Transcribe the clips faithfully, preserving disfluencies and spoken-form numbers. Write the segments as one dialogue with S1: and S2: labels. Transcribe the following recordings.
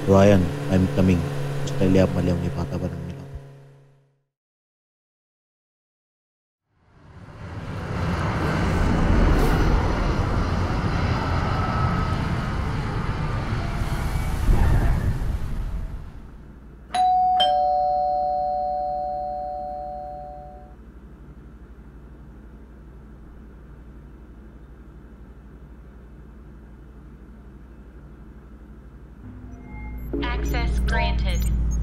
S1: Ryan, I'm coming. Style आपमा ल्याउने वातावरण मिलाऊ.
S2: Access granted.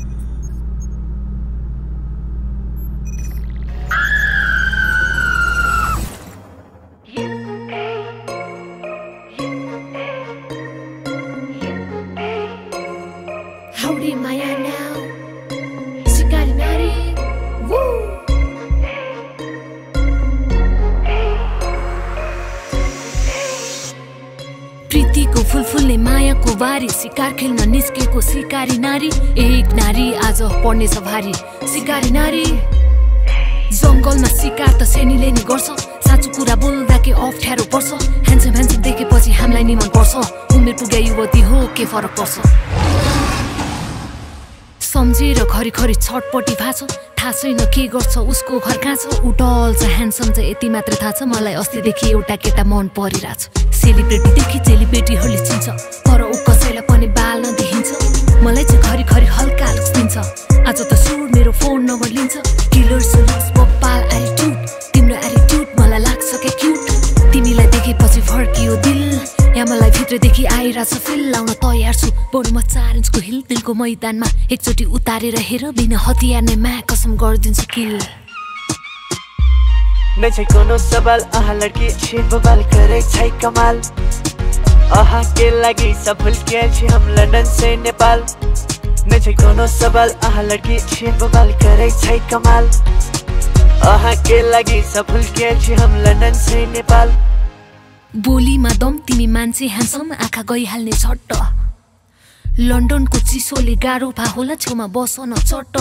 S3: Haudemaya now. Shikari Nari. Woo! प्रीतिको फुलफुलले मायाको बारी शिकार खेल्न निस्केको शिकारी नारी एक नारी आज पर्नेछ भारी शिकारी नारी जंगलमा शिकार त सेनीले नि गर्छ साँचो कुरा बोल्दा के अप्ठ्यारो पर्छ ह्यान्डसम ह्यान्डसम देखेपछि हामीलाई नि मन पर्छ उमेर पुगे युवती हो के फरक पर्छ सम्झेर घरिघरि छटपटी भाछ थाहा छैन के गर्छ उसको घर कहाँ छ उटल छ ह्यान्डसम छ यति मात्र थाहा छ मलाई अस्तिदेखि एउटा केटा मन परिरहेछ सेलिब्रेटीदेखि चेलीबेटीहरूले चिन्छ तर ऊ कसैलाई पनि बाल नदेखिन्छ मलाई चाहिँ घरिघरि हल्का लुक्स दिन्छ आज त सुर मेरो फोन नम्बर लिन्छ किलर सुलुक्स बब्बाल एटिट्युड तिम्रो एटिट्युड मलाई लाग्छ के क्युट तिमीलाई देखेपछि फर्कियो दिल यहाँ मलाई भित्रदेखि आइरहेछ फिल लाउन तयार छु बरु म चार इन्चको हिल दिलको मैदानमा एकचोटि उतारेर हेर बिना हतियार नै मा कसम गरिदिन्छु किल
S4: नै छै कोनो सवाल आहा लड़की छे बवाल करे छै कमाल आहा के लागि सफल किया छी हम लंदन से नेपाल नै छै कोनो सवाल आहा लड़की छे बवाल करे छै कमाल आहा के लागि सफल किया छी हम लंदन से नेपाल
S3: बोलीमा दम तिमी मान्छे ह्यान्डसम आँखा गइहाल्ने छट्ट लन्डनको चिसोले गाह्रो भा होला छेउमा बस न चट्ट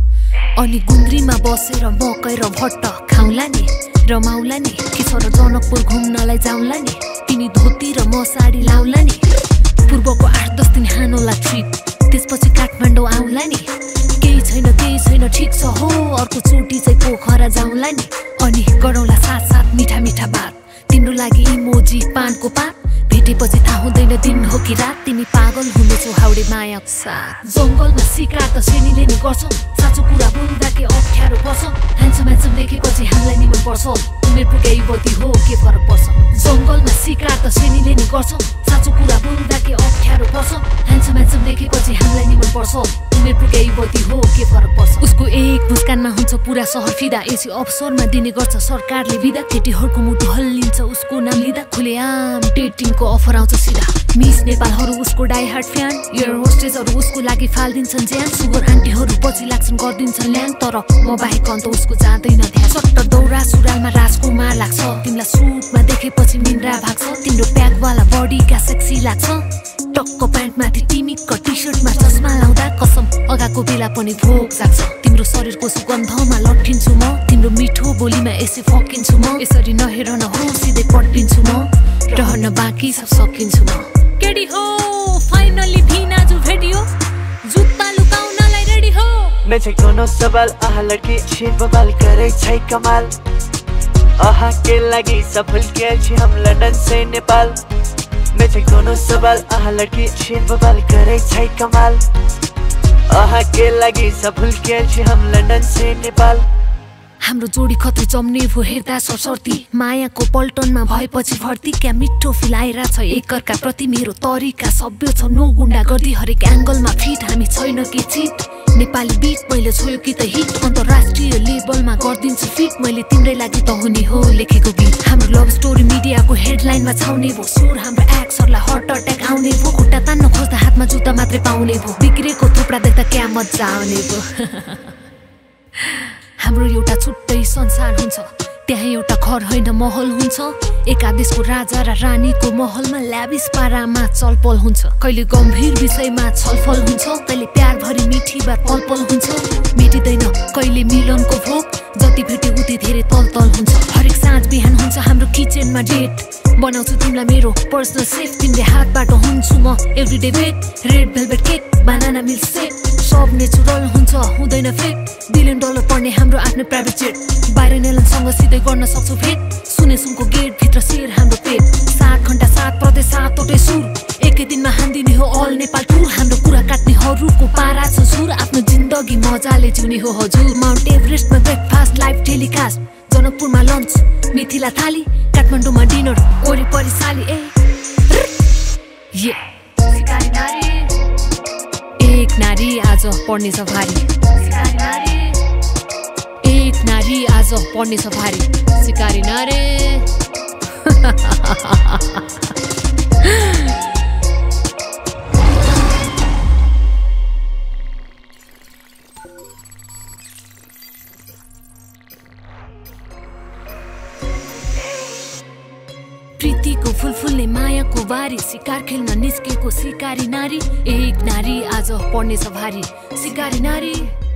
S3: अनि गुन्द्रीमा बसेर मकै र भट्ट खाउला नि रमाउला नि के छ र जनकपुर घुम्नलाई जाउला नि तिमी धोती र म साडी लाउला नि पूर्वको आठ दस दिन हानोला ट्रिप त्यसपछि काठमाडौँ आउला नि केही छैन केही छैन ठिक छ हो अर्को चोटि चाहिँ पोखरा जाउला नि अनि गरौँला साथ साथ मिठा मिठा बात तिम्रो लागि इमोजी पानको पात भेटेपछि थाहा हुँदैन दिन हो कि रात तिमी पागल हुनेछौ हाउडेमाया साथ जंगलमा शिकार त सेनीले नि गर्छ साँचो कुरा बोल्दा के अप्ठ्यारो पर्छ ह्यान्डसम ह्यान्डसम देखेपछि हामीलाई नि मन पर्छ उमेर पुगे युवती हो के फरक पर्छ जंगलमा शिकार त सेनीले नि गर्छ साँचो कुरा बोल्दा के अप्ठ्यारो पर्छ ह्यान्डसम ह्यान्डसम देखेपछि हामीलाई नि मन पर्छ उमेर पुगे युवती हो के फरक पर्छ उसको एक मुस्कानमा हुन्छ पुरा सहर फिदा यसै अवसरमा दिने गर्छ सरकारले बिदा केटीहरूको मुटु हल्लिन्छ उसको नाम लिँदा खुलेआम डेटिङको अफर आउँछ सिधा मिस नेपालहरू उसको डाई हार्ट फ्यान एयर होस्टेसहरू उसको लागि फाल्दिन्छन् ज्यान सुगर आन्टीहरू पछि लाग्छन् गरिदिन्छन् ल्याङ तर म बाहेक अन्त उसको जाँदैन ध्यान सट्ट दौरा सुरालमा राजकुमार लाग्छ तिमीलाई सुटमा देखेपछि मिन्द्रा भाग्छ तिम्रो प्याकवाला बडीका सेक्सी लाग्छ टक्क प्यान्टमाथि टिमिक्क टी सर्टमा चस्मा लाउँदा कसम अगाको बेला पनि भोक जाग्छ तिम्रो शरीरको सुगन्धमा लट्ठिन्छु म तिम्रो मिठो बोलीमा यसै फकिन्छु म यसरी नहेर न हो सिधै पट्टिन्छु म रहन बाँकी सब सकिन्छु म केडी हो फाइनली भिनाजु भेटियो जुत्ता लुकाउनलाई रेडी हो
S4: नै छै कोनो सवाल आहा लड़की छे बवाल करे छै कमाल आहा के लागि सफल किया छी हम लंदन से नेपाल नै छै कोनो सवाल आहा लड़की छे बवाल करे छै कमाल आहा के लागि सफल किया छी हम लंदन से नेपाल
S3: हाम्रो जोडी खत्री जम्ने भो हेर्दा सरसर्ती मायाको पल्टनमा भएपछि भर्ती क्या मिठो फिल आइरहेछ एकअर्का प्रति मेरो तरिका सभ्य छ नो गुण्डा गर्दी हरेक एङ्गलमा फिट हामी छैन के चिट नेपाली बीट मैले छोयो कि त हिट अन्तर्राष्ट्रिय लेभलमा गरिदिन्छु फिट मैले तिम्रै लागि त हुने हो लेखेको गीत हाम्रो लभ स्टोरी मिडियाको हेडलाइनमा छाउने भो सुर हाम्रो एक्सरलाई हार्ट अट्याक आउने भो खुट्टा तान्न खोज्दा हातमा जुत्ता मात्रै पाउने भो बिग्रेको थुप्रा देख्दा क्या मजा आउने भो हाम्रो एउटा छुट्टै संसार हुन्छ त्यहाँ एउटा घर होइन महल हुन्छ एकादेशको राजा र रानीको महलमा ल्याविस पारामा चलपल हुन्छ कहिले गम्भीर विषयमा छलफल हुन्छ कहिले प्यार भरी मिठी बात पलपल हुन्छ मेटिँदैन कहिले मिलनको भोक जति भेटे उति धेरै तलतल हुन्छ हरेक साँझ बिहान हुन्छ हाम्रो किचनमा डेट बनाउँछु तिमीलाई मेरो पर्सनल सेफ तिमीले हातबाट हुन्छु म एभ्रिडे बेट red velvet cake banana milkshake सब नेचुरल हुन्छ हुँदैन फेक बिलियन डलर पर्ने हाम्रो आफ्नो प्राइभेट जेट बाहिर नेलनसँग सिधै गर्न सक्छौ भेट सुने सुनको गेट भित्र शेर हाम्रो पेट सात घण्टा सात प्रदेश सातवटै सुर एकै दिनमा हान्दिने हो अल नेपाल टुर हाम्रो कुरा काट्नेहरूको पारा छ सुर आफ्नो जिन्दगी मजाले जिउने हो हजुर माउन्ट एभरेस्टमा ब्रेकफास्ट लाइभ टेलिकास्ट जनकपुरमा लन्च मिथिला थाली काठमाडौँमा डिनर वरिपरि साली ए ये सिकारी नारी एक नारी आज पढ्ने छ भारी सिकारी नारी एक नारी आज पढ्ने छ भारी सिकारी नारी प्रीतिको फुलफुल्ने मायाको बारी शिकार खेल्न निस्केको सिकारी नारी एक नारी आज पढ्ने छ भारी सिकारी नारी